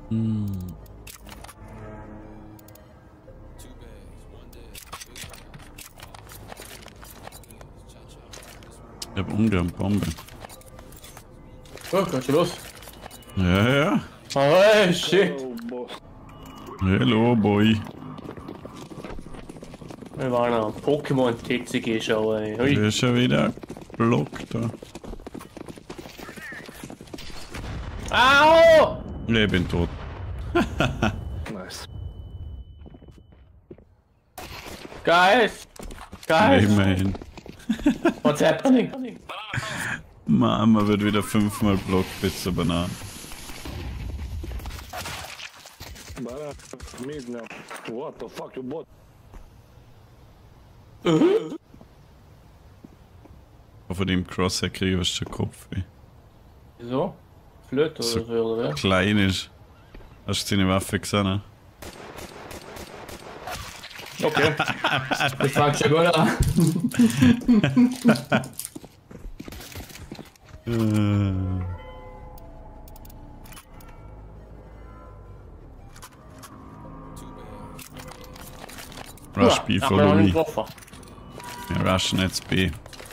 Hm. Ich hab ungern Bombe. Oh, geht schon los. Ja, ja. Oh, shit. Hello, boy. Wir waren am Pokémon TCG schauen, ey. Hui. Der ist schon wieder Block da. Au! Ich bin tot. Nice. Guys! Guys! Immerhin. What's happening? Mama wird wieder 5-mal Blockpizza Bananen. Banana, mid now. What the fuck, you bot? Auf dem Crosshair kriege ich den Kopf weh. Wieso? Flöte oder so, oder wer? Klein ist. Hast du deine Waffe gesehen? Okay. Das fängt schon gut an. Rush B, Haben wir noch follow nicht me. getroffen. Wir rushen jetzt B.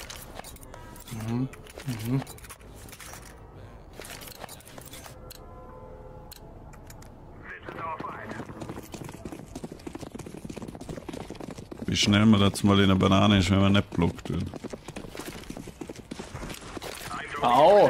Wie schnell man das mal in einer Banane ist, wenn man nicht blockt wird. Au!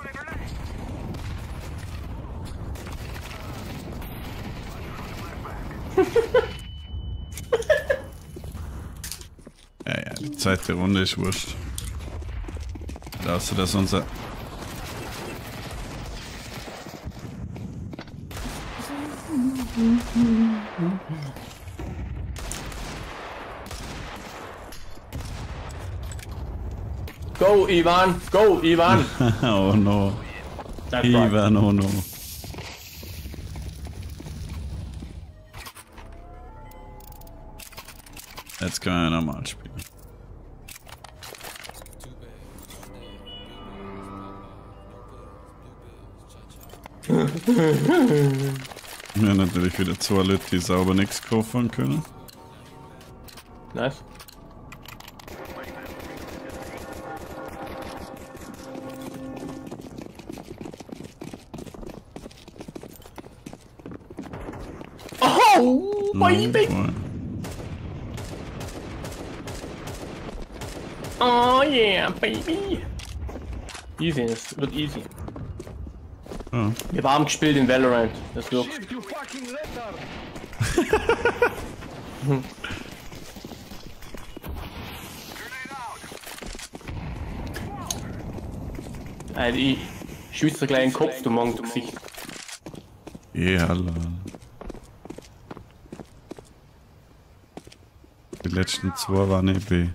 Ja, ja, die zweite Runde ist wurscht. Außer dass unser... Go, Ivan! Go, Ivan! Oh no. That's right. Ivan, oh no. Jetzt können wir normal spielen. Wir haben natürlich wieder 2 Leute, die sauber nichts kaufen können. Nice. Oh, baby! Voll. Oh yeah, baby! Easy, es wird easy. Ja. Wir haben gespielt in Valorant, das wirkt. Shit, you fucking retard! Alter, ich schütze dir gleich den Kopf, du Mann, du Gesicht. Ja, hallo. Die letzten 2 waren B.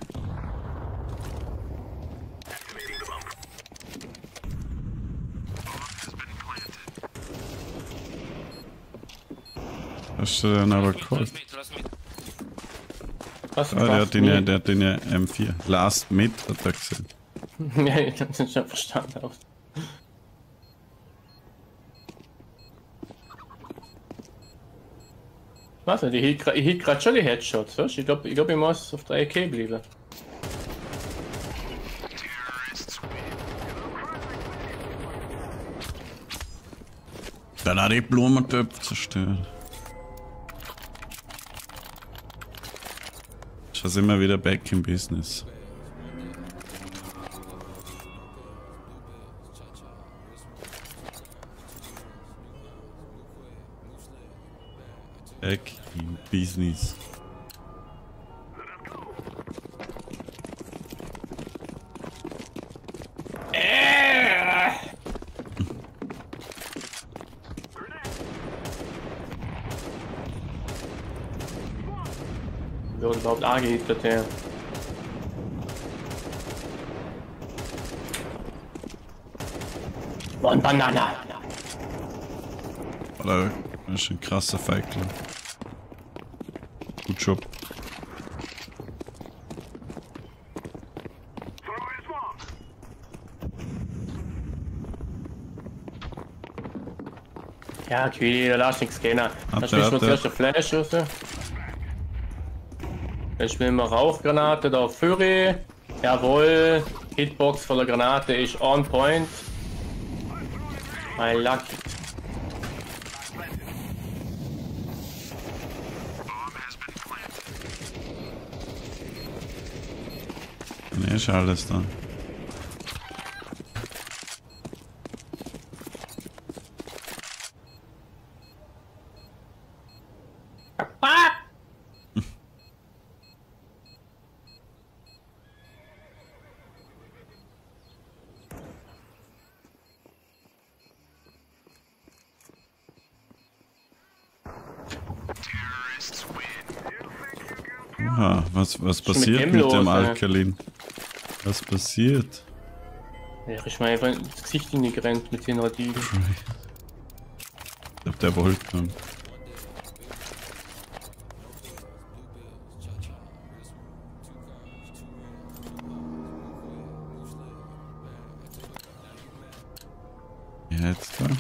Hast du den aber geholt? Was? Ah, der hat den ja M4. Last Mid hat er gesehen. Ja, ich hab's nicht schon verstanden. Auch. Was? Ich hielt gerade schon die Headshots, weißt du? Ich glaub, ich muss auf der AK bleiben. Dann hat die Blumentöpfe zerstört. Schon sind wir wieder back im Business. Back im Business. Wer überhaupt angehittet, ja. One Banana! Oder das ist ein krasser Feigling. Gut Job. Ja, okay, da lass nichts gehen. Da spielst du zuerst eine Flash raus. Dann spielen wir Rauchgranate da auf Fury. Jawohl. Hitbox von der Granate ist on point. I like it. Ne, ist alles da. Aha, was passiert mit dem Alkalin? Was passiert? Ja, ich meine einfach ins Gesicht hingerannt mit den Radien. Ich glaub, der wollte dann. Jetzt da.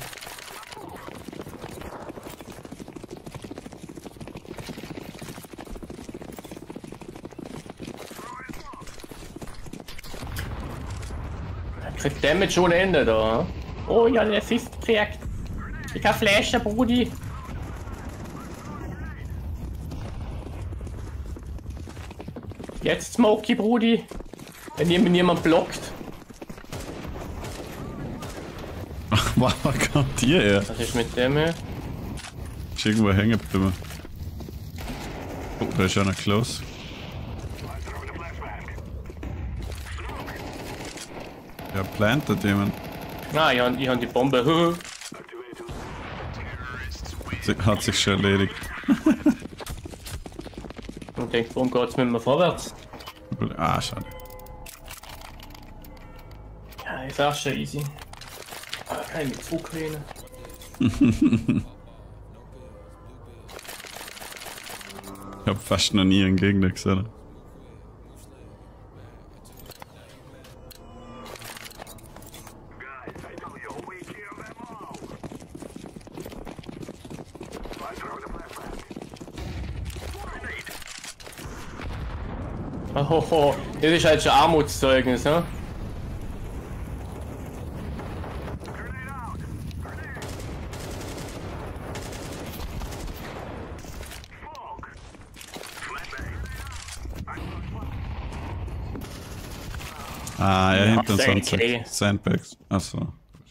Kriegt Damage ohne Ende da. Oh ja, der Fist trägt. Ich kann flashen, Brudi. Jetzt Smokey, Brudi. Wenn jemand blockt. Ach, was kommt hier her? Was ist mit dem hier? Ist irgendwo hängen geblieben. Oh, da ist einer close. Ja, plantet jemand. Ah, ich hab die Bombe. Sie hat sich schon erledigt. Und denkt, warum geht's mit mir vorwärts? Ah, schade. Ja, ist auch schon easy. Ah, kann ich mich zurücklehnen. Ich hab fast noch nie einen Gegner gesehen. Oh, das ist halt schon Armutszeugnis, ne? Ah, ja, hinter uns okay. Sandbags. Achso.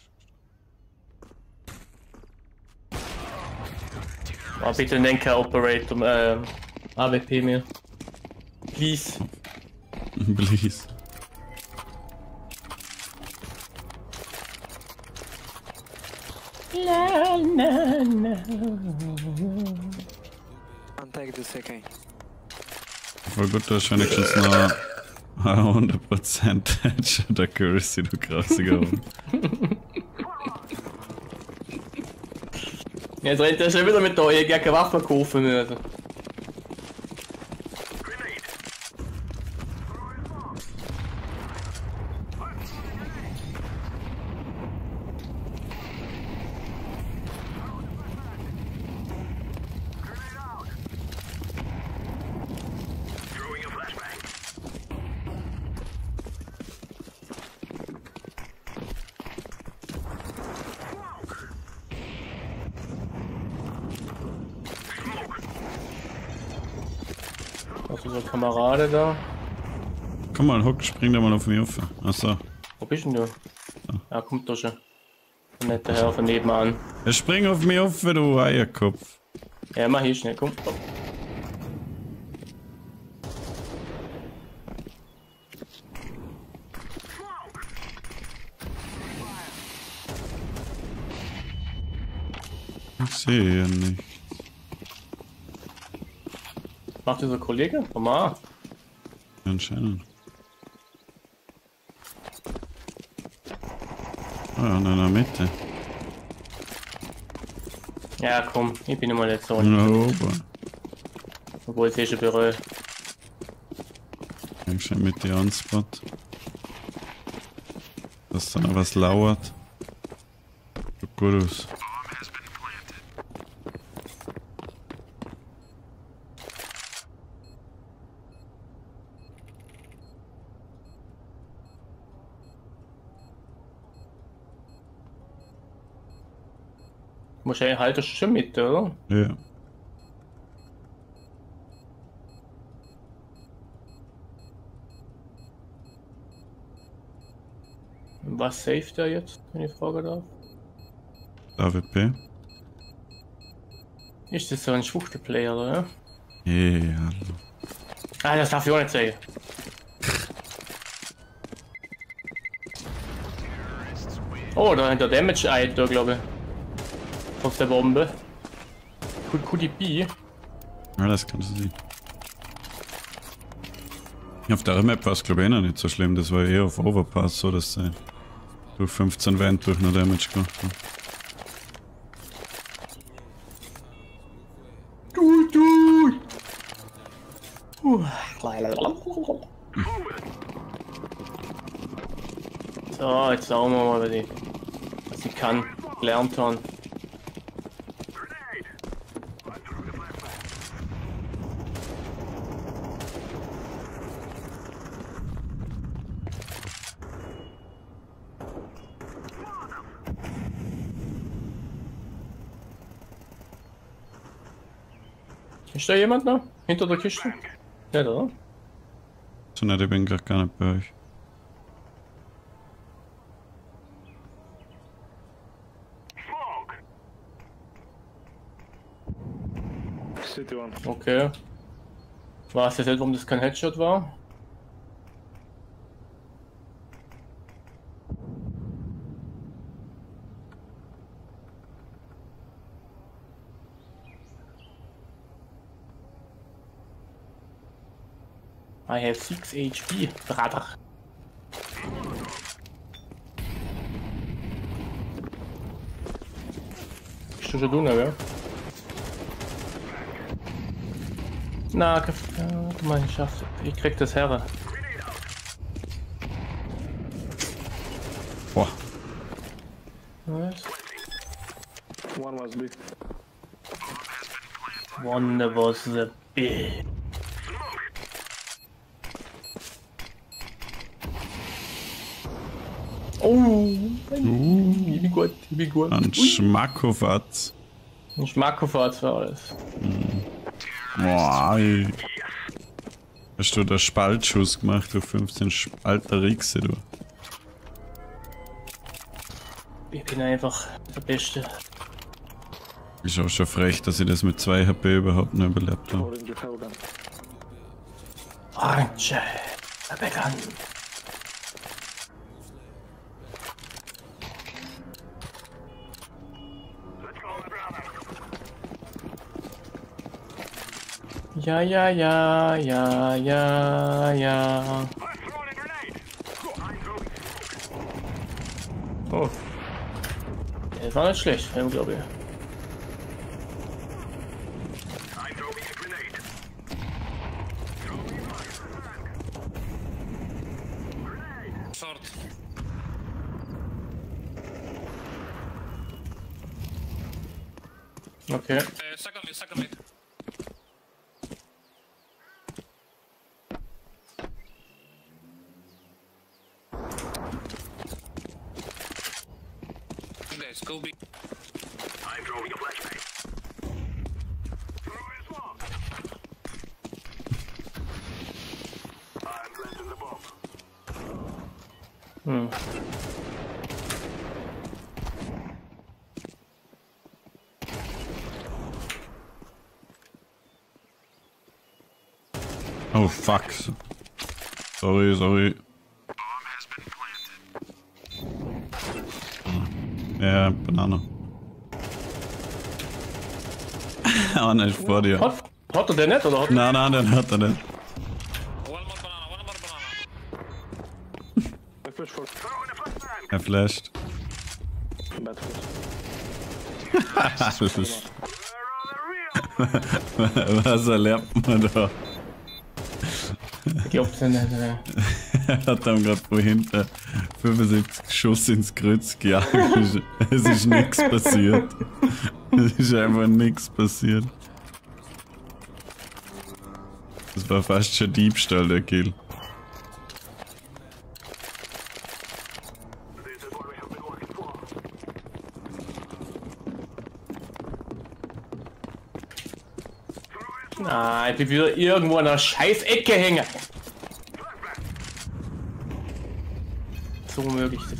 Oh, bitte nenn kein Operator, AWP mehr. Please. Please. La, na, na. Take the second. Voll gut, du hast wenigstens noch 100% Headshot Accuracy, du grausiger Hund. Jetzt rennt er schon wieder mit da, ich hab keine Waffe kaufen müssen. Also so Kamerade da. Komm mal, Hock, spring da mal auf mich auf. Achso. Wo bist denn du? Ja, kommt doch schon. Der nette Herr von nebenan. Ja, spring auf mich auf, du Eierkopf. Ja, mach hier schnell, komm. Ich sehe ja nicht. Macht dieser Kollege? Komm mal. Anscheinend. Ah, in einer Mitte. Ja, komm, ich bin immer nicht so. Na oben. Obwohl ich schon bereue. Ich schon mit dir Spot. Dass da noch was lauert. Sieht gut aus. Wahrscheinlich haltest du schon mit, oder? Ja. Was saved er jetzt, wenn ich fragen darf? AWP. Ist das so ein Schwuchtelplayer, oder? Ja. Ah, das darf ich auch nicht sagen. Oh, da hat der Damage ein, da glaube ich. Aus der Bombe. Could it be? Ja, das kann so sein. Auf der Map war es glaube ich noch nicht so schlimm, das war eher auf Overpass so, dass sie durch 15 Wände durch noch Damage gemacht haben. So, jetzt schauen wir mal, was ich kann, gelernt habe. Ist da jemand noch? Hinter der Kiste? Nicht, oder? So nicht, ich bin gerade gar nicht bei euch. City one. Okay. Weiß jetzt nicht, warum das kein Headshot war. I have 6 HP, brother. Bist du schon drin, gell? Na, du meinst, ich schaff's. Ich krieg das her. Boah. Was? One was big. One was the big. Oh, ich bin gut, ich bin gut. Ein Schmackofatz. Ein Schmackofatz war alles. Boah, ey. Hast du da Spaltschuss gemacht, du 15 alter Rixe, du. Ich bin einfach der Beste. Ist auch schon frech, dass ich das mit 2 HP überhaupt nicht überlebt habe. Orange Hellgun. Orange, bekannt. Ja, ja, ja, ja, ja, ja. Oh. Das war nicht schlecht, glaube ich. Short. Okay. Second mid. Guys, go B. I'm throwing a flashbang. Throw a smoke. I'm planting the bomb. Oh fuck. Sorry. Ja, Banane. Ah, nicht vor dir. Hat er den nicht, oder? Nein, den hat er nicht. One more banana. I push for Throwing a flashbang. Er flasht. bad Was We're on the real. erlernt man da? Ich glaub's ja nicht. Er hat ihm gerade von hinten 75 Schuss ins Kreuz gejagt. Es ist nichts passiert. Es ist einfach nichts passiert. Das war fast schon Diebstahl, der Kill. This is what we have been working for. Ich bin wieder irgendwo in einer scheiß Ecke hängen. So möglich das.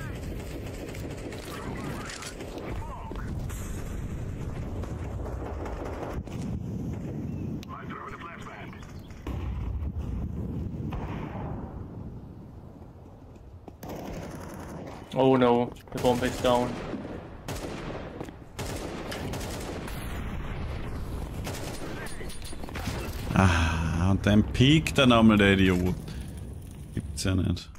Oh no, the bomb is down. Ah, und dann piekt dann einmal der Idiot. Gibt's ja nicht.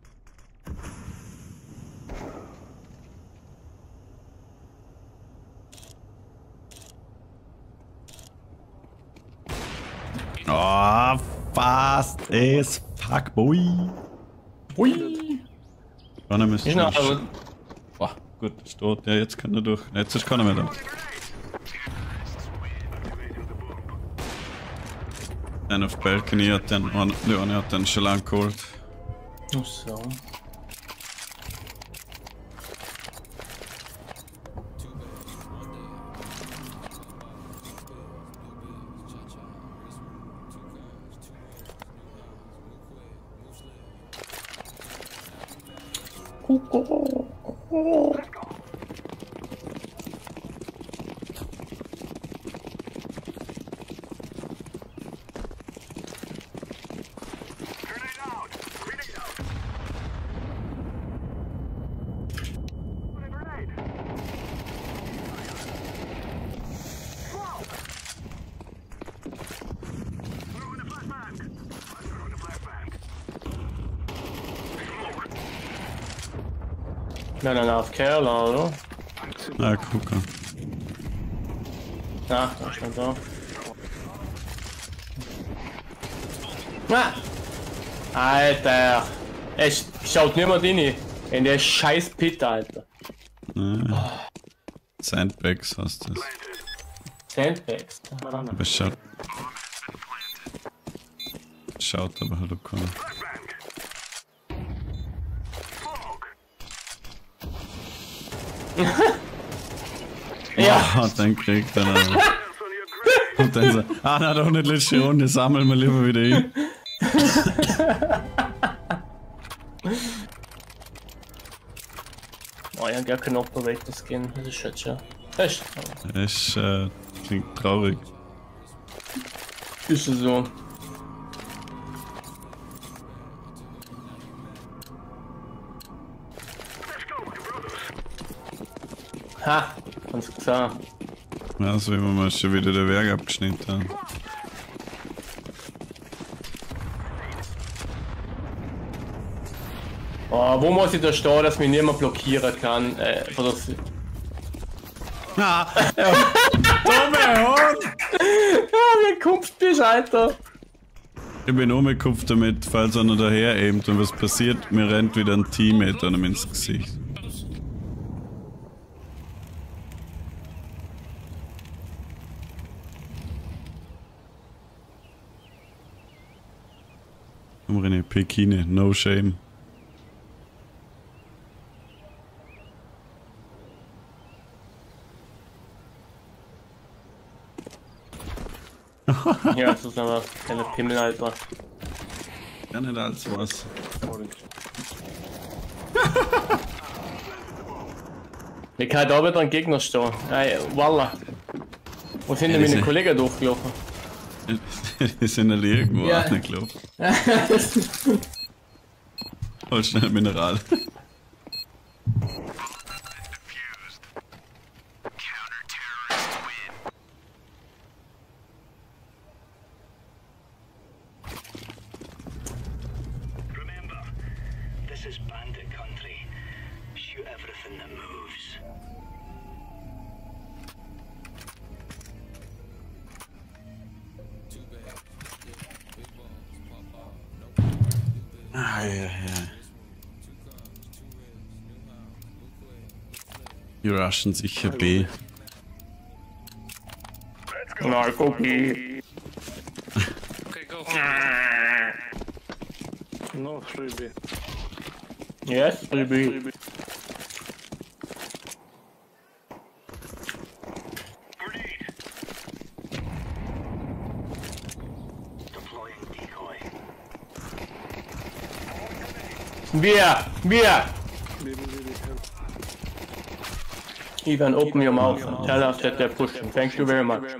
Oh, fast as fuck, boy. Hui! Vorne müssen Ich wir. noch, also, Boah, gut, steht. Ja, jetzt kann er durch. Jetzt ist keiner mehr da. Einer auf Balcony hat den, der eine hat den schon lang geholt. ach so. Grenade out! Grenade out! Grenade! Smoke! Throwing a flashbang! I'm throwing a flashbang. Smoke! Nein, auf Kerl, oder? Ah, guck mal. Na, da stand da. Ah! Alter! Es schaut niemand rein. In der scheiß Pit, Alter. Sandbags hast du. Sandbags. Aber schaut aber halt auch keiner. Ja! Ah, dann kriegt er noch. Und dann so, ah, na doch nicht letzte Runde, sammeln wir lieber wieder hin. Oh, ich hab gar keinen Opfer weg, das gehen. Das ist schon. Echt? Es klingt traurig. Ist es so. Ha! Ganz klar. Ja, so wie wir mal schon wieder den Werk abgeschnitten haben. Oh, wo muss ich da stehen, dass mich niemand blockieren kann? Von der Ah, ja. Dumme Hund! wie kumpft bist, Alter? Ich bin umgekupft damit, falls einer daher aimt und was passiert, mir rennt wieder ein Teammate einem ins Gesicht. Komm René, Pekine, no shame. Ja, das ist aber keine Pimmel, Alter. Ja, nicht als was. Ich kann da wieder ein Gegner stehen. Ey, Wallah. Wo sind denn Ja, meine das- Kollegen durchgelaufen? Die sind alle irgendwo Ja. angelaufen. Hol schnell Mineral. Remember, this is bandit country. Shoot everything that moves. Ah, ja, ja. Die rushen sicher B. Narkopi. Okay, go. No, 3B. Yes, baby. Wir! Baby, help. Ivan, open your mouth and tell us that they're pushing. Thank you very much.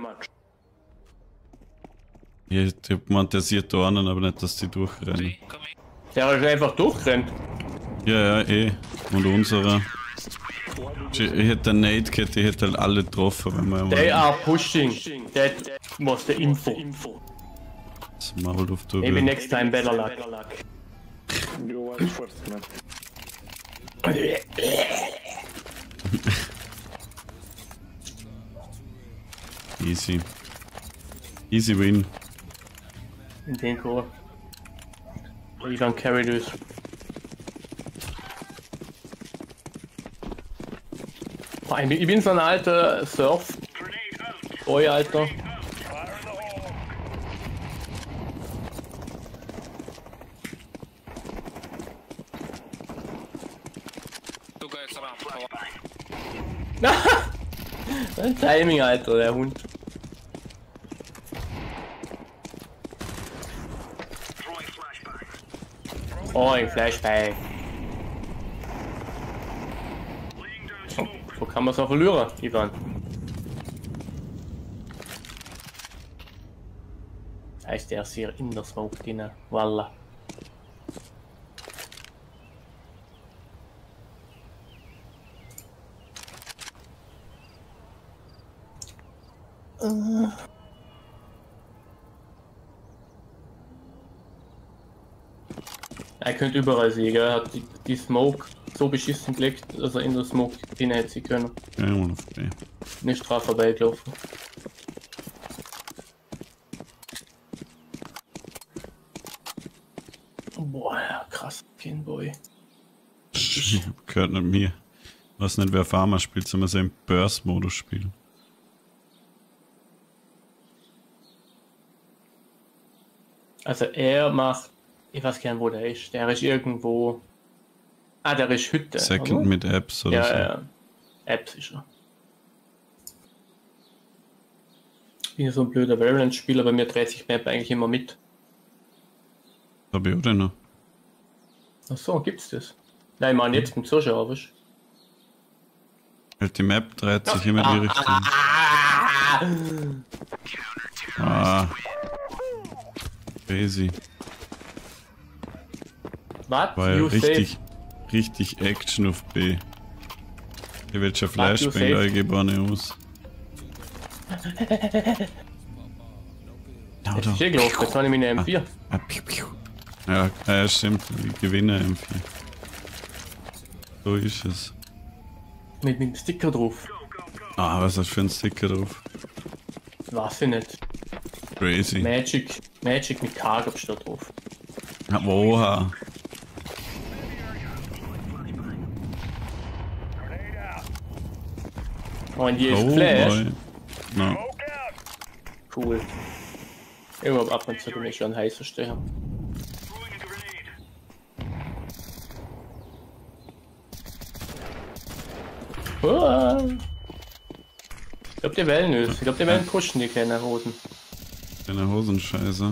Ich hab gemeint, der sieht da einen, aber nicht, dass die durchrennen. Three, coming. Der ist einfach durchgerannt. Ja, eh. Und unserer. Ich hätte einen Nade gehabt, ich hätte halt alle getroffen, wenn wir They einmal are pushing. That was the info. das Maul auf der Maybe next time better luck. You watch first, man. Easy. Easy win. In den Chor. Ivan carry this. Ich bin so ein alter Surf-Boy, Alter. Two guys around. Ein Timing, Alter, der Hund. Oh, ein Flashbang. So kann man es auch verlieren, Ivan. Heißt der ist hier in der Smoke drin. Voila. Er könnte überall sehen, er hat die Smoke so beschissen gelegt, dass er in der Smoke drin hätte sie können. Ja, mal auf B. Nicht drauf vorbeigelaufen. Boah, ja, krass, Kinboy. Gehört nicht mir. Weiß nicht, wer Farmer spielt, sondern so im Burst-Modus spielen. Also er macht, ich weiß gar nicht, wo der ist. Der ist irgendwo. Ah, der ist Hütte. Second oder? mit Apps oder so. Ja. Apps ist er. Ich bin ja so ein blöder Valorant-Spieler, bei mir dreht sich Map eigentlich immer mit. Hab ich auch den noch. Achso, gibt's das? Nein, ich meine jetzt mit Zuschauer, weißt Halt die Map dreht sich immer in die Richtung. Ah. Crazy. Was? War ja You richtig Action auf B. Ich will schon you Flashbang safe? eingeben aus. Jetzt ist hier gelaufen, jetzt habe ich meine M4. Ah, piu, piu. Ja, stimmt. Ich gewinne M4. So ist es. Mit dem Sticker drauf. Ah, was hast du für ein Sticker drauf? Weiß ich nicht. Crazy. Magic mit K gab's da drauf. Ja, woha. Und hier ist Oh Flash. boy. No. Cool. Irgendwann ab und zu bin ich schon heißer Steher. Ich glaube, die wählen es. Ich glaube, die werden pushen, die kleinen Hosen. Deine Hosenscheiße.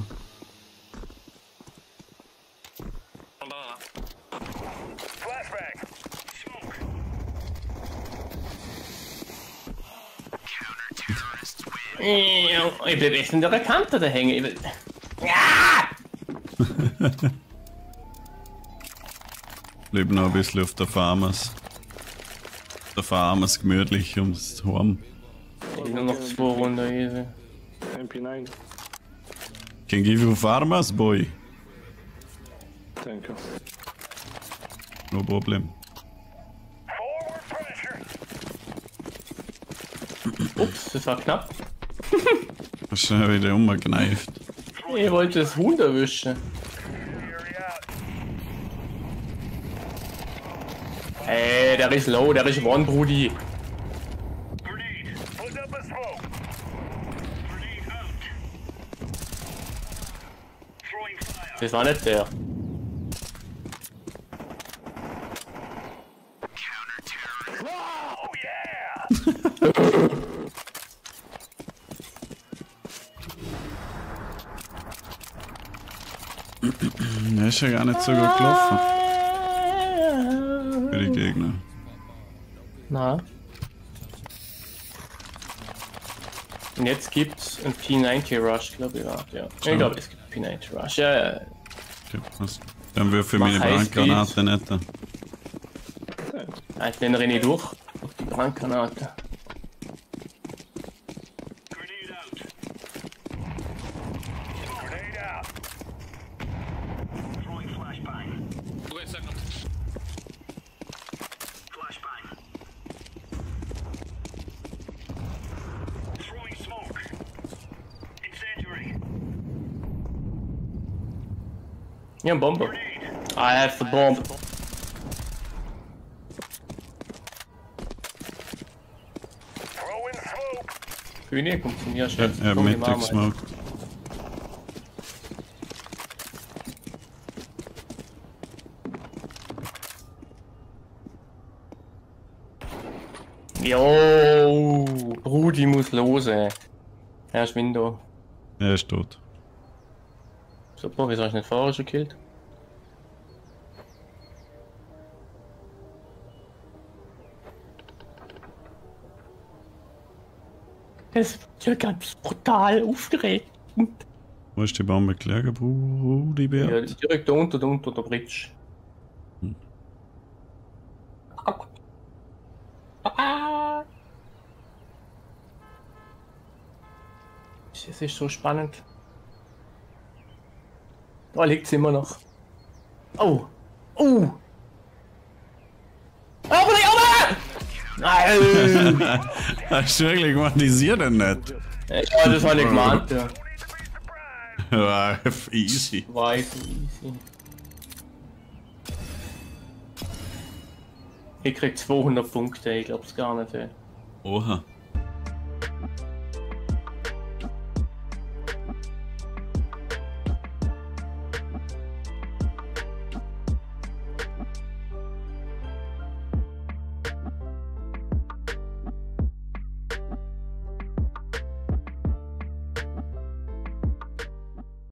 Banana. Ich bleib echt in der Kante da hängen. Leben noch ein bisschen auf der Farmers. Der Farmers gemütlich ums Horn. Nur noch 2 Runden easy. MP9. Can give you farmers, boy. Thank you. No problem. Ups, das war knapp. Hast du wieder umgekneift. Ich wollte das Huhn erwischen. Ey, der ist low, der ist one, Brudi. Das war nicht der. Der ist ja gar nicht so gut gelaufen. Für die Gegner. Na. Und jetzt gibt's ein P90 Rush, glaube ich, warte, ja. Ich glaube, es gibt P90 Rush, ja. Okay, passt. Dann würfe ich Mach meine Highspeed. Brandgranate nicht. Also, dann renne ich durch auf die Brandgranate. Grenade out. Grenade out. Throwing flashbang. Two guys second. Flashbang. Throwing smoke. Incendiary. Ja, ein Bomber. I have the bomb. Throwing smoke. Bühne kommt zu mir Ja, schnell. er hat Komm, die mittig machen wir. gesmoked. Jo, Brudi muss los, ey. Er ist Window. Er ist tot. Super, wieso hast du nicht vorher schon gekillt? Das wird ja ganz brutal aufgeregt. Wo ist die Bombe gelegen, Brudi Ja, Bert? direkt da unter der Bridge. Das ist so spannend. Da liegt sie immer noch. Oh! Oh! Aber Nein! Hast du wirklich gemacht, ich sehe den nicht. Ja, das war nicht gemeint, ja. Ja, easy. Weiß, easy. Ich krieg 200 Punkte, ich glaub's gar nicht, ey. Oha.